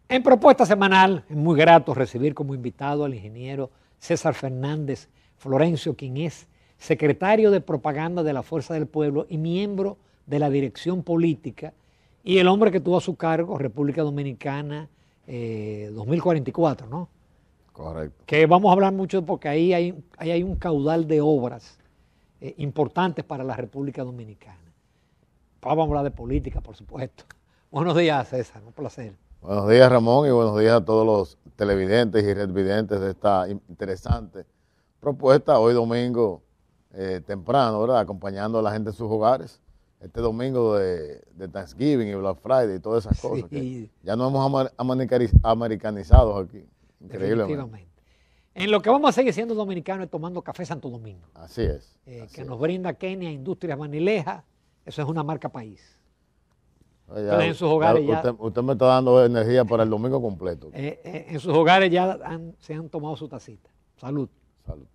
En Propuesta Semanal, es muy grato recibir como invitado al ingeniero César Fernández Florencio, quien es secretario de Propaganda de la Fuerza del Pueblo y miembro de la dirección política, y el hombre que tuvo a su cargo República Dominicana 2044, ¿no? Correcto. Que vamos a hablar mucho porque ahí hay un caudal de obras importantes para la República Dominicana. Vamos a hablar de política, por supuesto. Buenos días, César, un placer. Buenos días, Ramón, y buenos días a todos los televidentes y redvidentes de esta interesante propuesta. Hoy domingo temprano, ¿verdad? Acompañando a la gente en sus hogares. Este domingo de Thanksgiving y Black Friday y todas esas cosas. Que ya nos hemos americanizado aquí. Increíblemente. En lo que vamos a seguir siendo dominicanos es tomando café Santo Domingo. Así es. Nos brinda Kenia Industrias Vanileja. Eso es una marca país. Entonces, en sus hogares usted me está dando energía para el domingo completo. En sus hogares ya se han tomado su tacita. Salud. Salud.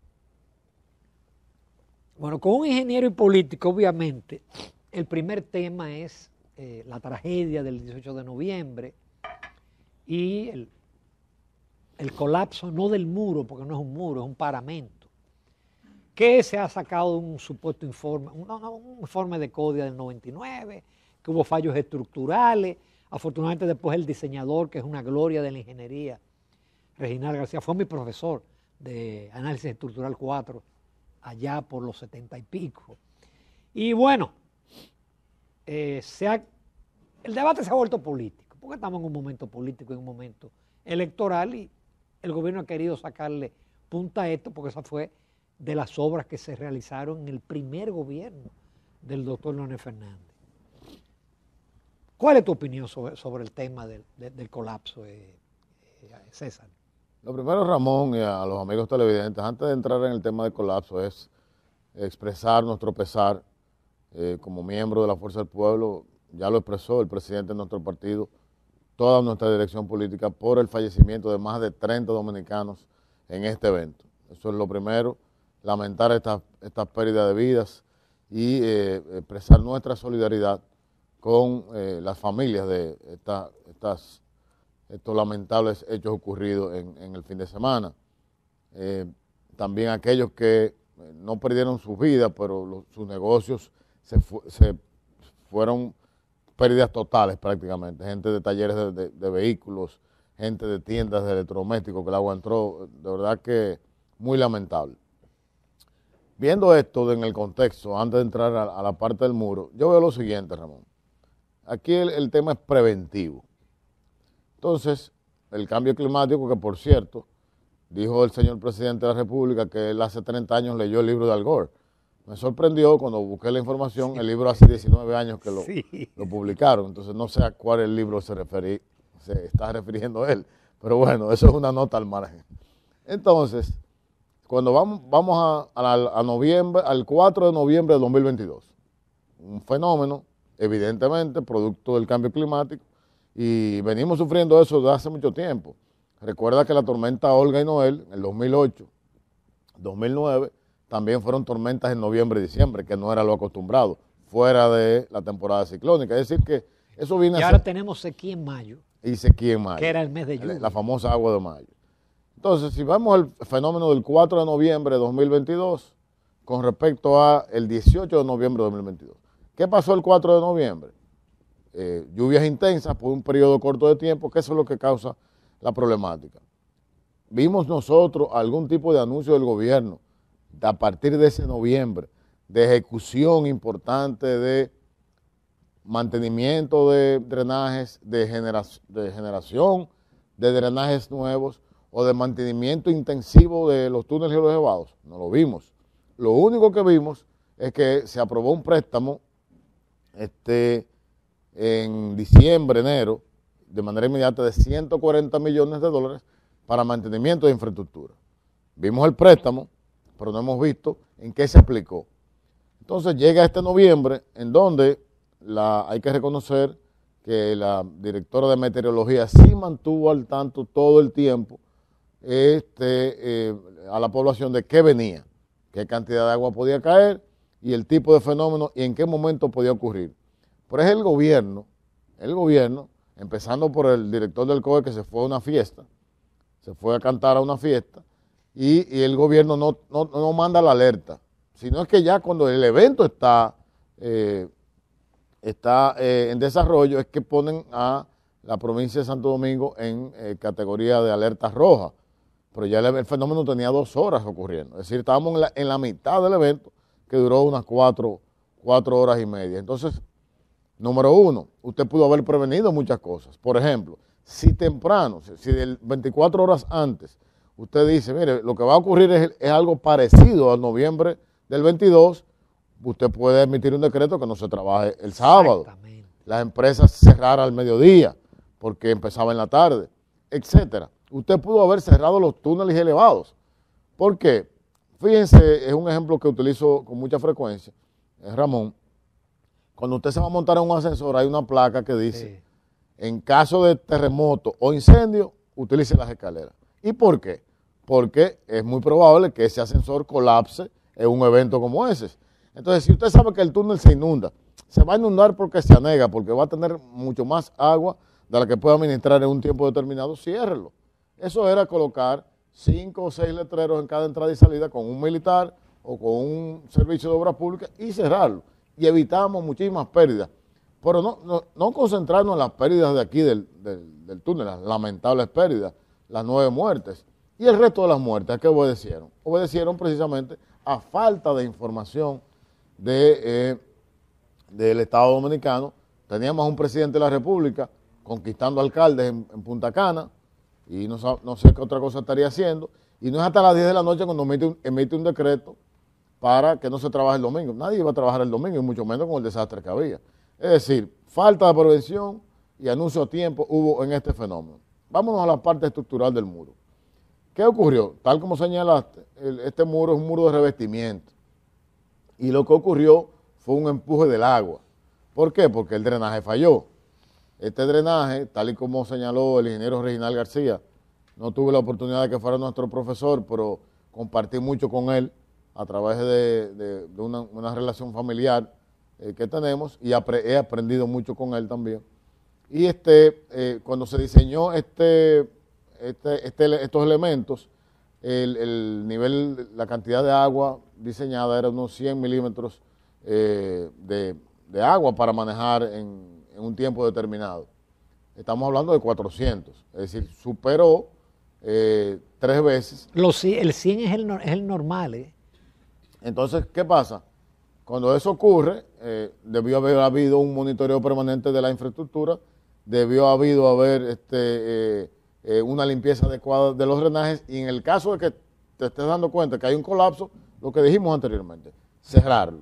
Bueno, con un ingeniero y político, obviamente, el primer tema es la tragedia del 18 de noviembre y el colapso, no del muro, porque no es un muro, es un paramento, que se ha sacado un supuesto informe, un informe de CODIA del 99, que hubo fallos estructurales. Afortunadamente después el diseñador, que es una gloria de la ingeniería, Reginald García, fue mi profesor de Análisis Estructural 4, allá por los 70 y pico. Y bueno, el debate se ha vuelto político, porque estamos en un momento político, en un momento electoral, y el gobierno ha querido sacarle punta a esto, porque esa fue de las obras que se realizaron en el primer gobierno del doctor Leonel Fernández. ¿Cuál es tu opinión sobre el tema del colapso, César? Lo primero, Ramón, y a los amigos televidentes, antes de entrar en el tema del colapso, es expresar nuestro pesar como miembro de la Fuerza del Pueblo. Ya lo expresó el presidente de nuestro partido, toda nuestra dirección política, por el fallecimiento de más de 30 dominicanos en este evento. Eso es lo primero, lamentar esta pérdida de vidas y expresar nuestra solidaridad con las familias de estos lamentables hechos ocurridos en el fin de semana. También aquellos que no perdieron sus vidas, pero sus negocios se fueron pérdidas totales prácticamente. Gente de talleres de vehículos, gente de tiendas de electrodomésticos que el agua entró. De verdad que muy lamentable. Viendo esto en el contexto, antes de entrar a la parte del muro, yo veo lo siguiente, Ramón. Aquí el tema es preventivo. Entonces, el cambio climático, que por cierto, dijo el señor presidente de la República que él hace 30 años leyó el libro de Al Gore. Me sorprendió cuando busqué la información, el libro hace 19 años que lo publicaron, entonces no sé a cuál el libro se está refiriendo él, pero bueno, eso es una nota al margen. Entonces, cuando vamos a noviembre, al 4 de noviembre de 2022, un fenómeno, evidentemente, producto del cambio climático, y venimos sufriendo eso desde hace mucho tiempo. Recuerda que la tormenta Olga y Noel, en el 2008, 2009, también fueron tormentas en noviembre y diciembre, que no era lo acostumbrado, fuera de la temporada ciclónica. Es decir, que eso viene a ser... Y ahora tenemos sequía en mayo. Y sequía en mayo. Que era el mes de lluvia. La famosa agua de mayo. Entonces, si vemos el fenómeno del 4 de noviembre de 2022 con respecto al 18 de noviembre de 2022. ¿Qué pasó el 4 de noviembre? Lluvias intensas por un periodo corto de tiempo, que eso es lo que causa la problemática. Vimos nosotros algún tipo de anuncio del gobierno a partir de ese noviembre, de ejecución importante, de mantenimiento de drenajes, de generación de drenajes nuevos o de mantenimiento intensivo de los túneles y los elevados. No lo vimos. Lo único que vimos es que se aprobó un préstamo en diciembre, enero, de manera inmediata de 140 millones de dólares para mantenimiento de infraestructura. Vimos el préstamo, pero no hemos visto en qué se aplicó. Entonces llega este noviembre, en donde hay que reconocer que la directora de meteorología sí mantuvo al tanto todo el tiempo a la población de qué venía, qué cantidad de agua podía caer y el tipo de fenómeno y en qué momento podía ocurrir. Pero es el gobierno empezando por el director del COE que se fue a una fiesta, se fue a cantar a una fiesta, y el gobierno no manda la alerta, sino es que ya cuando el evento está en desarrollo es que ponen a la provincia de Santo Domingo en categoría de alerta roja, pero ya el fenómeno tenía 2 horas ocurriendo, es decir, estábamos en la mitad del evento que duró unas 4 horas y media. Entonces, número 1, usted pudo haber prevenido muchas cosas. Por ejemplo, si temprano, si 24 horas antes, usted dice, mire, lo que va a ocurrir es algo parecido al noviembre del 22, usted puede emitir un decreto que no se trabaje el sábado. Las empresas cerrar al mediodía, porque empezaba en la tarde, etcétera. Usted pudo haber cerrado los túneles elevados. ¿Por qué? Fíjense, es un ejemplo que utilizo con mucha frecuencia, Ramón. Cuando usted se va a montar en un ascensor, hay una placa que dice, en caso de terremoto o incendio, utilice las escaleras. ¿Y por qué? Porque es muy probable que ese ascensor colapse en un evento como ese. Entonces, si usted sabe que el túnel se inunda, se va a inundar porque se anega, porque va a tener mucho más agua de la que puede administrar en un tiempo determinado, ciérrelo. Eso era colocar 5 o 6 letreros en cada entrada y salida con un militar o con un servicio de obra pública y cerrarlo. Y evitamos muchísimas pérdidas. Pero no concentrarnos en las pérdidas de aquí del túnel, las lamentables pérdidas, las 9 muertes. Y el resto de las muertes, ¿a qué obedecieron? Obedecieron precisamente a falta de información del Estado Dominicano. Teníamos un presidente de la República conquistando alcaldes en Punta Cana, y no sé qué otra cosa estaría haciendo, y no es hasta las 10 de la noche cuando emite un decreto para que no se trabaje el domingo. Nadie iba a trabajar el domingo, y mucho menos con el desastre que había. Es decir, falta de prevención y anuncio a tiempo hubo en este fenómeno. Vámonos a la parte estructural del muro. ¿Qué ocurrió? Tal como señalaste, este muro es un muro de revestimiento, y lo que ocurrió fue un empuje del agua. ¿Por qué? Porque el drenaje falló. Este drenaje, tal y como señaló el ingeniero Reginald García, no tuve la oportunidad de que fuera nuestro profesor, pero compartí mucho con él a través de una relación familiar que tenemos, y he aprendido mucho con él también. Y cuando se diseñó estos elementos, el nivel, la cantidad de agua diseñada era unos 100 milímetros de agua para manejar en un tiempo determinado. Estamos hablando de 400, es decir, superó 3 veces. El 100 es el normal. Entonces, ¿qué pasa? Cuando eso ocurre, debió haber habido un monitoreo permanente de la infraestructura, debió haber una limpieza adecuada de los drenajes, y en el caso de que te estés dando cuenta que hay un colapso, lo que dijimos anteriormente, cerrarlo.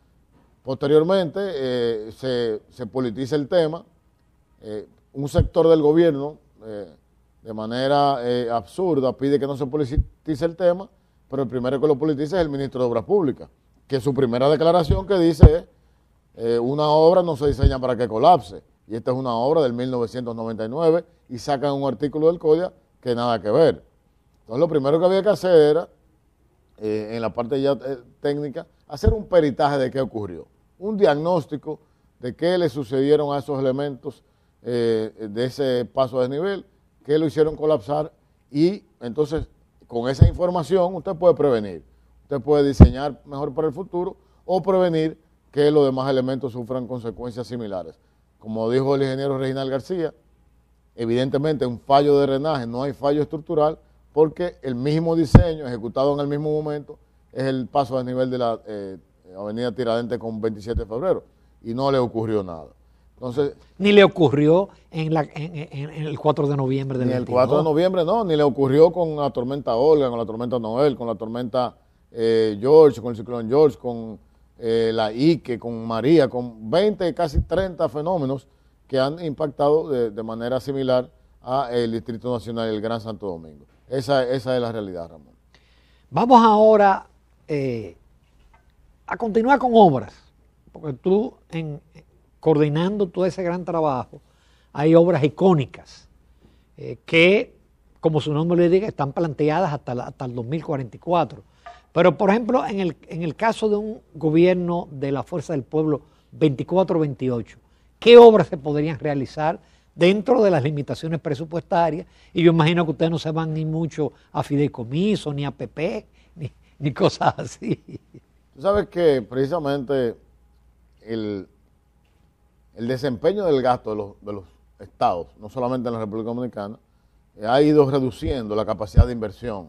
Posteriormente se politiza el tema, un sector del gobierno de manera absurda pide que no se politice el tema, pero el primero que lo politiza es el ministro de Obras Públicas, que su primera declaración que dice es, una obra no se diseña para que colapse, y esta es una obra del 1999, y sacan un artículo del CODIA que nada que ver. Entonces lo primero que había que hacer era, en la parte ya técnica, hacer un peritaje de qué ocurrió, un diagnóstico de qué le sucedieron a esos elementos de ese paso de desnivel, qué lo hicieron colapsar, y entonces con esa información usted puede prevenir, usted puede diseñar mejor para el futuro o prevenir que los demás elementos sufran consecuencias similares. Como dijo el ingeniero Reginald García, evidentemente un fallo de drenaje no hay fallo estructural, porque el mismo diseño ejecutado en el mismo momento es el paso a desnivel de la avenida Tiradentes con 27 de febrero, y no le ocurrió nada. Entonces, ni le ocurrió en el 4 de noviembre del 22. Ni el 4 de noviembre no, ni le ocurrió con la tormenta Olga, con la tormenta Noel, con la tormenta George, con el ciclón George, con la Ike, con María, con 20, casi 30 fenómenos que han impactado de manera similar al Distrito Nacional y el Gran Santo Domingo. Esa es la realidad, Ramón. Vamos ahora a continuar con obras, porque tú, coordinando todo ese gran trabajo, hay obras icónicas que, como su nombre le diga, están planteadas hasta el 2044. Pero, por ejemplo, en el caso de un gobierno de la Fuerza del Pueblo 24-28, ¿qué obras se podrían realizar dentro de las limitaciones presupuestarias, y yo imagino que ustedes no se van ni mucho a fideicomiso, ni a PP, ni cosas así. Tú sabes que precisamente el desempeño del gasto de los estados, no solamente en la República Dominicana, ha ido reduciendo la capacidad de inversión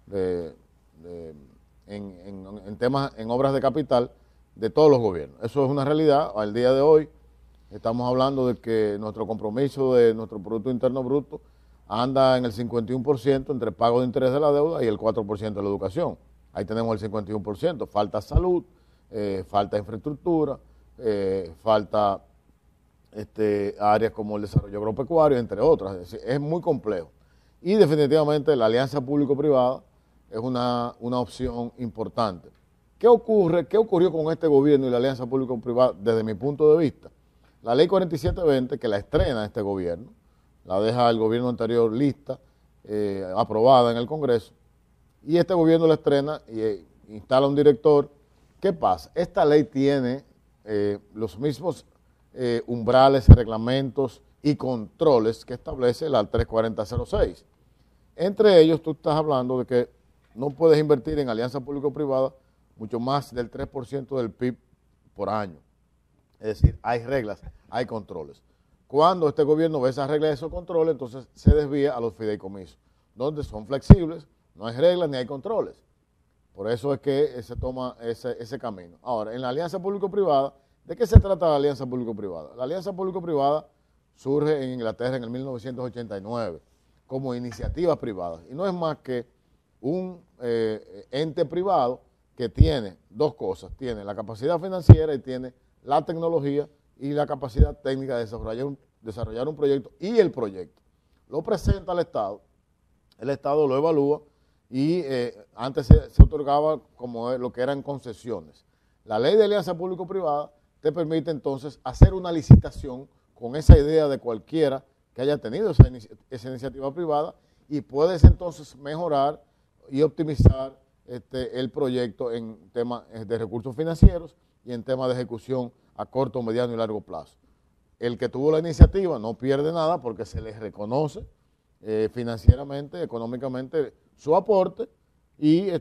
en temas, en obras de capital de todos los gobiernos. Eso es una realidad. Al día de hoy estamos hablando de que nuestro compromiso de nuestro Producto Interno Bruto anda en el 51% entre pago de interés de la deuda y el 4% de la educación. Ahí tenemos el 51%. Falta salud, falta infraestructura, falta áreas como el desarrollo agropecuario, entre otras. Es decir, es muy complejo. Y definitivamente la alianza público-privada es una opción importante. ¿Qué ocurre? ¿Qué ocurrió con este gobierno y la alianza público-privada desde mi punto de vista? La ley 4720, que la estrena este gobierno, la deja el gobierno anterior lista, aprobada en el Congreso, y este gobierno la estrena y instala un director. ¿Qué pasa? Esta ley tiene los mismos umbrales, reglamentos y controles que establece la 34006. Entre ellos, tú estás hablando de que no puedes invertir en alianza público-privada mucho más del 3% del PIB por año. Es decir, hay reglas, hay controles. Cuando este gobierno ve esas reglas y esos controles, entonces se desvía a los fideicomisos, donde son flexibles, no hay reglas ni hay controles. Por eso es que se toma ese camino. Ahora, en la alianza público-privada, ¿de qué se trata la alianza público-privada? La alianza público-privada surge en Inglaterra en el 1989 como iniciativa privada. Y no es más que un ente privado que tiene dos cosas. Tiene la capacidad financiera y tiene la tecnología y la capacidad técnica de desarrollar un proyecto, y el proyecto lo presenta al Estado, el Estado lo evalúa y antes se otorgaba como lo que eran concesiones. La ley de alianza público-privada te permite entonces hacer una licitación con esa idea de cualquiera que haya tenido esa iniciativa privada, y puedes entonces mejorar y optimizar el proyecto en temas de recursos financieros y en temas de ejecución a corto, mediano y largo plazo. El que tuvo la iniciativa no pierde nada porque se le reconoce financieramente, económicamente su aporte, y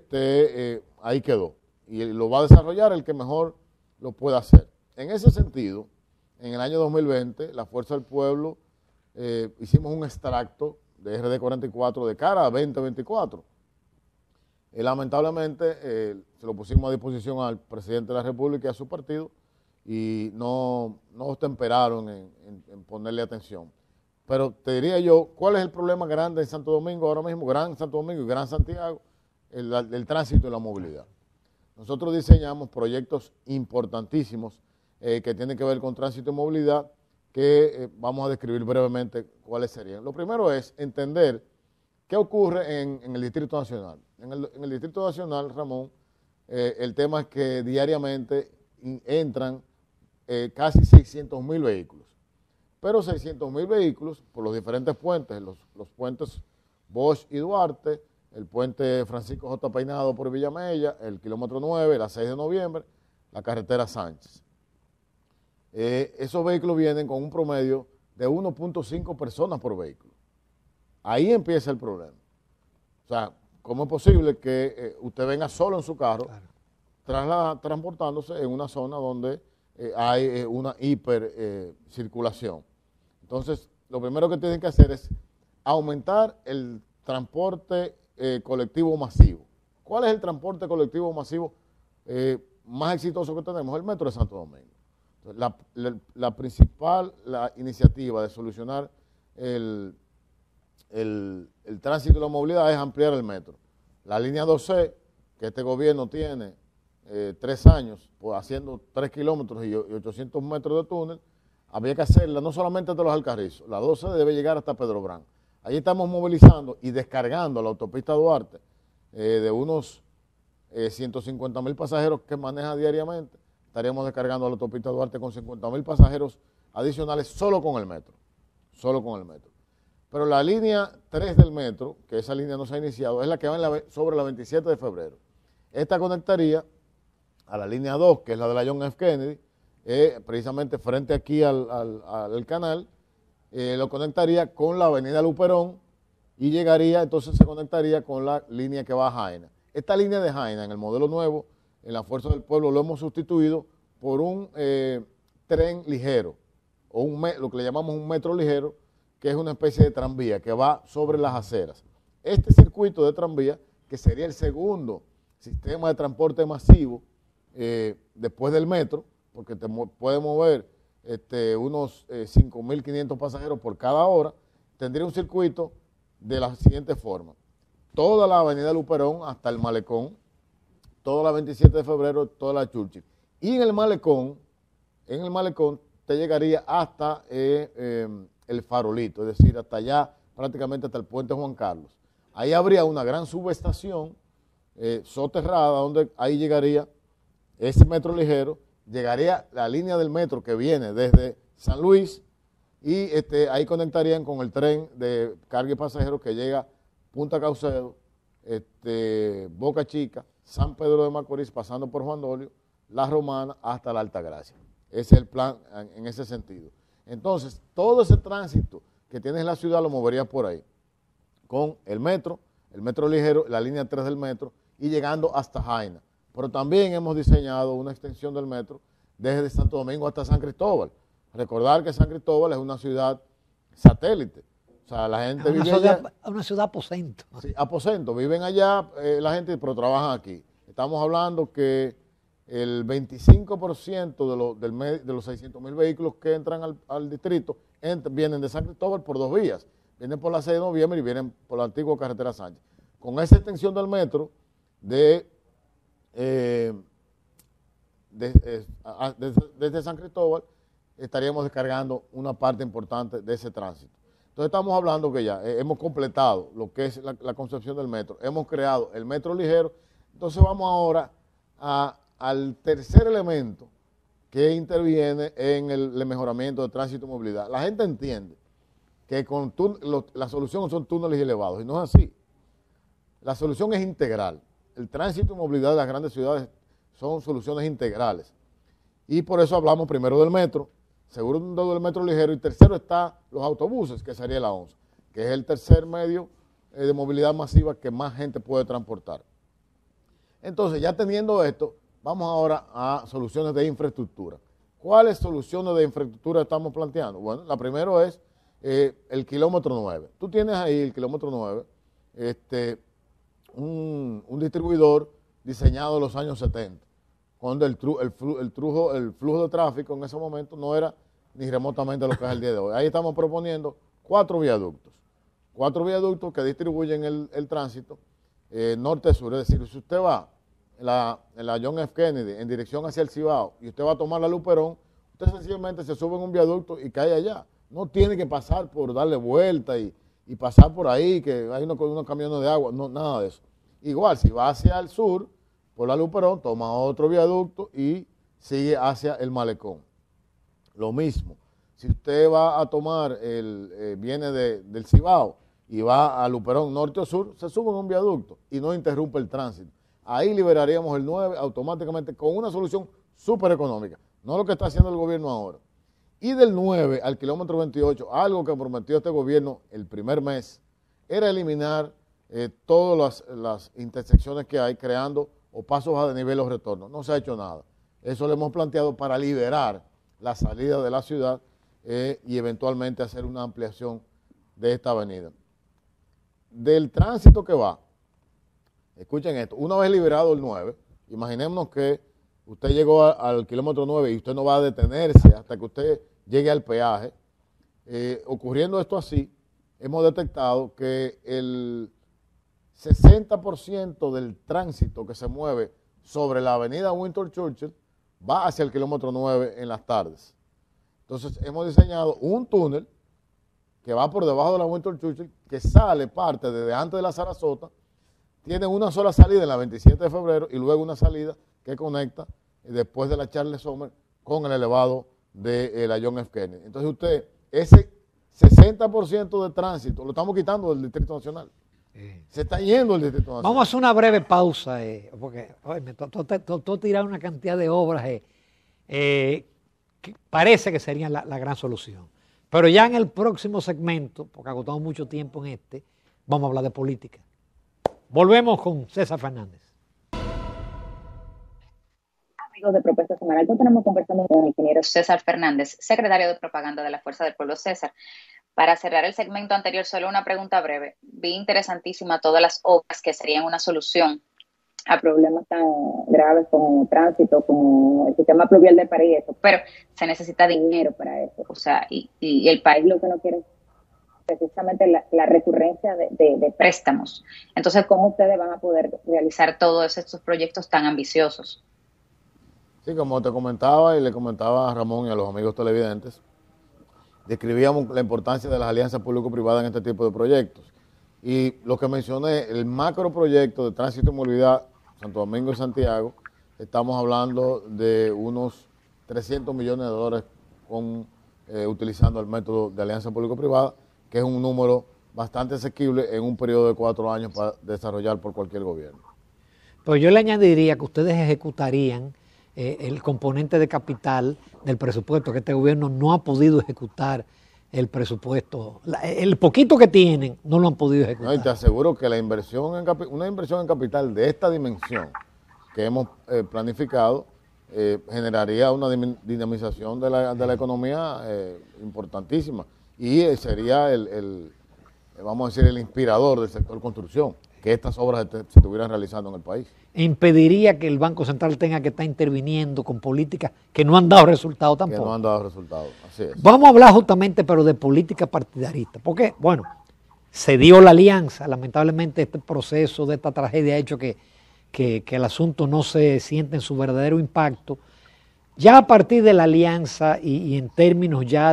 ahí quedó. Y lo va a desarrollar el que mejor lo pueda hacer. En ese sentido, en el año 2020, la Fuerza del Pueblo hicimos un extracto de RD 44 de cara a 2024. Lamentablemente se lo pusimos a disposición al presidente de la República y a su partido, y no temperaron en ponerle atención. Pero te diría yo, ¿cuál es el problema grande en Santo Domingo ahora mismo? Gran Santo Domingo y Gran Santiago, el tránsito y la movilidad. Nosotros diseñamos proyectos importantísimos que tienen que ver con tránsito y movilidad, que vamos a describir brevemente cuáles serían. Lo primero es entender qué ocurre en el Distrito Nacional. En el Distrito Nacional, Ramón, el tema es que diariamente entran casi 600.000 vehículos. Pero 600.000 vehículos por los diferentes puentes, los puentes Bosch y Duarte, el puente Francisco J. Peinado por Villamella, el kilómetro 9, la 6 de noviembre, la carretera Sánchez. Esos vehículos vienen con un promedio de 1.5 personas por vehículo. Ahí empieza el problema. O sea, ¿cómo es posible que usted venga solo en su carro, transportándose en una zona donde hay una hipercirculación? Entonces, lo primero que tienen que hacer es aumentar el transporte colectivo masivo. ¿Cuál es el transporte colectivo masivo más exitoso que tenemos? El Metro de Santo Domingo. Entonces, la principal iniciativa de solucionar el tránsito y la movilidad es ampliar el metro. La línea 2C, que este gobierno tiene 3 años pues, haciendo 3 kilómetros y 800 metros de túnel, había que hacerla no solamente hasta los Alcarrizos, la 12 debe llegar hasta Pedro Brán. Allí estamos movilizando y descargando la autopista Duarte de unos 150.000 pasajeros que maneja diariamente. Estaríamos descargando la autopista Duarte con 50.000 pasajeros adicionales solo con el metro. Solo con el metro. Pero la línea 3 del metro, que esa línea no se ha iniciado, es la que va sobre la 27 de febrero. Esta conectaría a la línea 2, que es la de la John F. Kennedy, precisamente frente aquí al canal, lo conectaría con la avenida Luperón y llegaría, entonces se conectaría con la línea que va a Jaina. Esta línea de Jaina, en el modelo nuevo, en la Fuerza del Pueblo, lo hemos sustituido por un tren ligero, o lo que le llamamos un metro ligero, que es una especie de tranvía que va sobre las aceras. Este circuito de tranvía, que sería el segundo sistema de transporte masivo después del metro, porque puede mover unos 5.500 pasajeros por cada hora, tendría un circuito de la siguiente forma. Toda la avenida Luperón hasta el Malecón, toda la 27 de febrero, toda la Churchill. Y en el Malecón te llegaría hasta el Farolito, es decir, hasta allá, prácticamente hasta el puente Juan Carlos. Ahí habría una gran subestación soterrada, donde ahí llegaría ese metro ligero, llegaría la línea del metro que viene desde San Luis y ahí conectarían con el tren de carga y pasajeros que llega Punta Caucedo, Boca Chica, San Pedro de Macorís, pasando por Juan Dolio, La Romana, hasta la Altagracia. Ese es el plan en ese sentido. Entonces, todo ese tránsito que tienes en la ciudad lo moverías por ahí, con el metro ligero, la línea 3 del metro, y llegando hasta Jaina. Pero también hemos diseñado una extensión del metro desde Santo Domingo hasta San Cristóbal. Recordar que San Cristóbal es una ciudad satélite. O sea, la gente vive allá. Una ciudad aposento. Sí, aposento. Viven allá la gente, pero trabajan aquí. Estamos hablando que el 25% de los 600.000 vehículos que entran al distrito vienen de San Cristóbal por dos vías. Vienen por la 6 de noviembre y vienen por la antigua carretera Sánchez. Con esa extensión del metro desde San Cristóbal, estaríamos descargando una parte importante de ese tránsito. Entonces estamos hablando que ya hemos completado lo que es la concepción del metro, hemos creado el metro ligero. Entonces vamos ahora al tercer elemento que interviene en el mejoramiento de tránsito y movilidad. La gente entiende que con la solución son túneles elevados, y no es así. La solución es integral. El tránsito y movilidad de las grandes ciudades son soluciones integrales. Y por eso hablamos primero del metro, segundo del metro ligero, y tercero está los autobuses, que sería la ONSA, que es el tercer medio de movilidad masiva que más gente puede transportar. Entonces, ya teniendo esto, vamos ahora a soluciones de infraestructura. ¿Cuáles soluciones de infraestructura estamos planteando? Bueno, la primera es el kilómetro 9. Tú tienes ahí el kilómetro 9, un distribuidor diseñado en los años 70, cuando el flujo de tráfico en ese momento no era ni remotamente lo que es el día de hoy. Ahí estamos proponiendo 4 viaductos que distribuyen el tránsito norte-sur. Es decir, si usted va en la John F. Kennedy en dirección hacia el Cibao y usted va a tomar la Luperón, usted sencillamente se sube en un viaducto y cae allá. No tiene que pasar por darle vuelta y pasar por ahí, que hay unos camiones de agua, no, nada de eso. Igual, si va hacia el sur, por la Luperón, toma otro viaducto y sigue hacia el Malecón. Lo mismo, si usted va a tomar, viene del Cibao y va a Luperón norte o sur, se sube en un viaducto y no interrumpe el tránsito. Ahí liberaríamos el 9 automáticamente con una solución súper económica, no lo que está haciendo el gobierno ahora. Y del 9 al kilómetro 28, algo que prometió este gobierno el primer mes, era eliminar todas las intersecciones que hay, creando o pasos a desnivel o retorno. No se ha hecho nada. Eso lo hemos planteado para liberar la salida de la ciudad y eventualmente hacer una ampliación de esta avenida. Del tránsito que va, escuchen esto, una vez liberado el 9, imaginémonos que usted llegó al kilómetro 9 y usted no va a detenerse hasta que usted llegue al peaje. Ocurriendo esto así, hemos detectado que el 60% del tránsito que se mueve sobre la avenida Winston Churchill va hacia el kilómetro 9 en las tardes. Entonces hemos diseñado un túnel que va por debajo de la Winston Churchill, que sale parte desde antes de la Sarasota, tiene una sola salida en la 27 de febrero y luego una salida que conecta después de la Charles Sommer con el elevado de la John F. Kennedy. Entonces usted, ese 60% de tránsito lo estamos quitando del Distrito Nacional. Se está yendo el Distrito Nacional. Vamos a hacer una breve pausa, porque me tocó tirar una cantidad de obras que parece que serían la gran solución. Pero ya en el próximo segmento, porque agotamos mucho tiempo en este, vamos a hablar de política. Volvemos con César Fernández. Amigos de Propuesta Semanal, tenemos conversando con el ingeniero César Fernández, secretario de Propaganda de la Fuerza del Pueblo. César, para cerrar el segmento anterior, solo una pregunta breve. Vi interesantísima todas las obras que serían una solución a problemas tan graves como tránsito, como el sistema pluvial del país, eso, pero se necesita dinero para eso, o sea, y el país lo que no quiere es precisamente la recurrencia de préstamos. Entonces, ¿cómo ustedes van a poder realizar todos estos proyectos tan ambiciosos? Sí, como te comentaba y le comentaba a Ramón y a los amigos televidentes, describíamos la importancia de las alianzas público-privadas en este tipo de proyectos. Y lo que mencioné, el macro proyecto de tránsito y movilidad Santo Domingo y Santiago, estamos hablando de unos 300 millones de dólares utilizando el método de alianza público-privada, que es un número bastante asequible en un periodo de 4 años para desarrollar por cualquier gobierno. Pues yo le añadiría que ustedes ejecutarían el componente de capital del presupuesto, que este gobierno no ha podido ejecutar el presupuesto. El poquito que tienen no lo han podido ejecutar. No, y te aseguro que una inversión en capital de esta dimensión que hemos planificado generaría una dinamización de la economía importantísima y sería vamos a decir, el inspirador del sector construcción, que estas obras se estuvieran realizando en el país. Impediría que el Banco Central tenga que estar interviniendo con políticas que no han dado resultados tampoco. Que no han dado resultados, así es. Vamos a hablar justamente, pero de política partidarista, porque, bueno, se dio la alianza, lamentablemente este proceso de esta tragedia ha hecho que el asunto no se siente en su verdadero impacto. Ya a partir de la alianza y en términos ya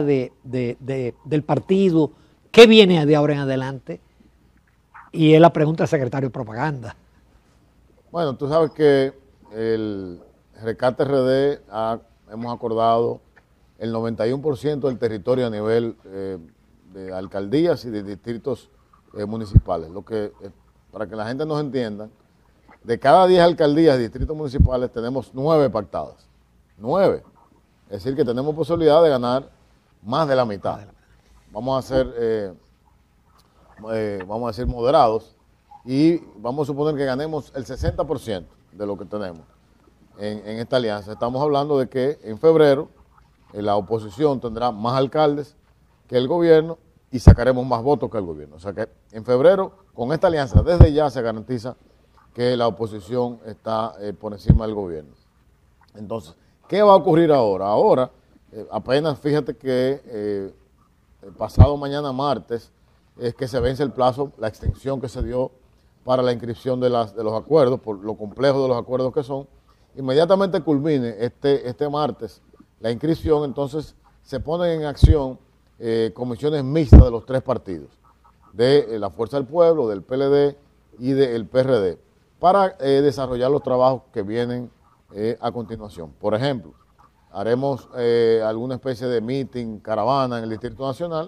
del partido, ¿qué viene de ahora en adelante? Y es la pregunta del secretario de Propaganda. Bueno, tú sabes que el Rescate RD hemos acordado el 91% del territorio a nivel de alcaldías y de distritos municipales. Lo que, para que la gente nos entienda, de cada 10 alcaldías y distritos municipales tenemos 9 pactadas. 9. Es decir, que tenemos posibilidad de ganar más de la mitad. Vamos a ser, vamos a decir, moderados y vamos a suponer que ganemos el 60% de lo que tenemos en esta alianza. Estamos hablando de que en febrero la oposición tendrá más alcaldes que el gobierno y sacaremos más votos que el gobierno. O sea que en febrero, con esta alianza, desde ya se garantiza que la oposición está por encima del gobierno. Entonces, ¿qué va a ocurrir ahora? Ahora, apenas fíjate que pasado mañana martes es que se vence el plazo, la extensión que se dio para la inscripción de los acuerdos, por lo complejo de los acuerdos que son. Inmediatamente culmine este martes la inscripción, entonces se ponen en acción comisiones mixtas de los 3 partidos, de la Fuerza del Pueblo, del PLD y del PRD, para desarrollar los trabajos que vienen a continuación. Por ejemplo, haremos alguna especie de meeting, caravana en el Distrito Nacional,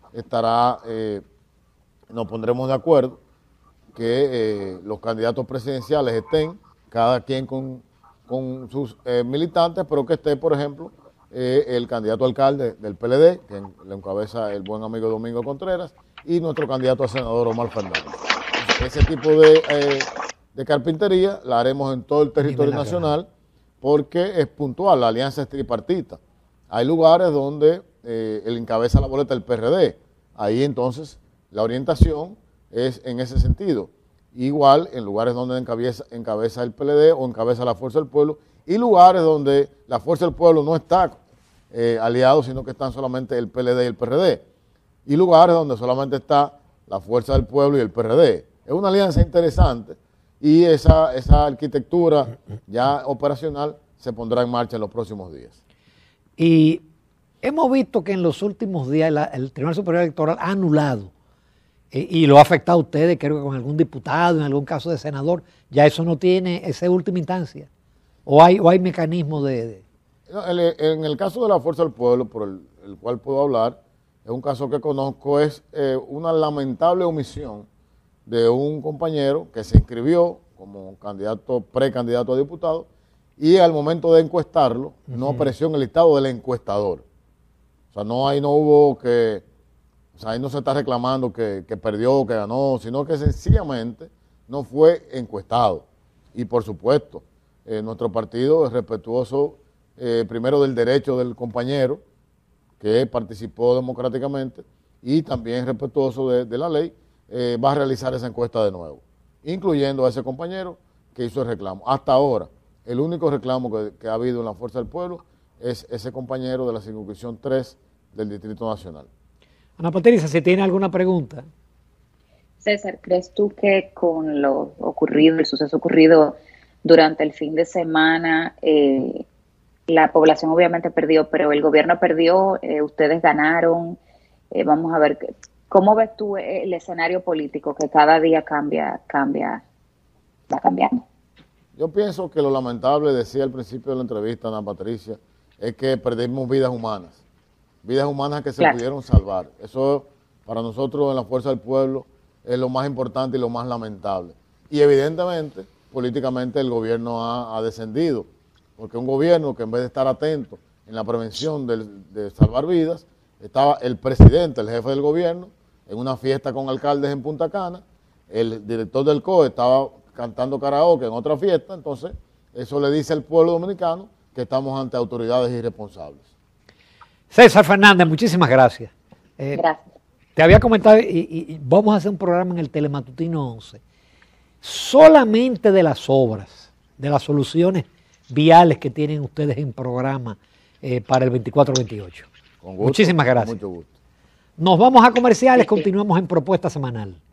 nos pondremos de acuerdo que los candidatos presidenciales estén, cada quien con sus militantes, pero que esté, por ejemplo, el candidato alcalde del PLD, que le encabeza el buen amigo Domingo Contreras, y nuestro candidato a senador Omar Fernández. Ese tipo de carpintería la haremos en todo el territorio nacional porque es puntual, la alianza es tripartita. Hay lugares donde él encabeza la boleta del PRD, ahí entonces la orientación es en ese sentido. Igual en lugares donde encabeza el PLD o encabeza la Fuerza del Pueblo, y lugares donde la Fuerza del Pueblo no está aliado, sino que están solamente el PLD y el PRD, y lugares donde solamente está la Fuerza del Pueblo y el PRD. Es una alianza interesante y esa arquitectura ya operacional se pondrá en marcha en los próximos días. Y hemos visto que en los últimos días el Tribunal Superior Electoral ha anulado y lo ha afectado a ustedes, creo que con algún diputado, en algún caso de senador, ya eso no tiene esa última instancia. ¿O hay mecanismos de...? En el caso de la Fuerza del Pueblo, por el cual puedo hablar, es un caso que conozco, es una lamentable omisión de un compañero que se inscribió como precandidato a diputado y al momento de encuestarlo no apareció en el listado del encuestador. O sea, no, ahí no hubo que, o sea, ahí no se está reclamando que perdió, que ganó, sino que sencillamente no fue encuestado. Y por supuesto, nuestro partido es respetuoso primero del derecho del compañero que participó democráticamente y también respetuoso de la ley, va a realizar esa encuesta de nuevo, incluyendo a ese compañero que hizo el reclamo. Hasta ahora, el único reclamo que ha habido en la Fuerza del Pueblo es ese compañero de la circunscripción 3 del Distrito Nacional. Ana Patricia, si tiene alguna pregunta. César, ¿crees tú que con lo ocurrido, el suceso ocurrido durante el fin de semana, la población obviamente perdió, pero el gobierno perdió, ustedes ganaron? Vamos a ver, ¿cómo ves tú el escenario político que cada día cambia, va cambiando? Yo pienso que lo lamentable, decía al principio de la entrevista Ana Patricia, es que perdimos vidas humanas que se pudieron salvar. Eso para nosotros en la Fuerza del Pueblo es lo más importante y lo más lamentable. Y evidentemente, políticamente el gobierno ha descendido, porque un gobierno que en vez de estar atento en la prevención de salvar vidas, estaba el presidente, el jefe del gobierno, en una fiesta con alcaldes en Punta Cana, el director del COE estaba cantando karaoke en otra fiesta, entonces eso le dice al pueblo dominicano que estamos ante autoridades irresponsables. César Fernández, muchísimas gracias. Gracias. Te había comentado, y vamos a hacer un programa en el Telematutino 11, solamente de las obras, de las soluciones viales que tienen ustedes en programa para el 24-28. Con gusto, Muchísimas gracias. Con mucho gusto. Nos vamos a comerciales, continuamos en Propuesta Semanal.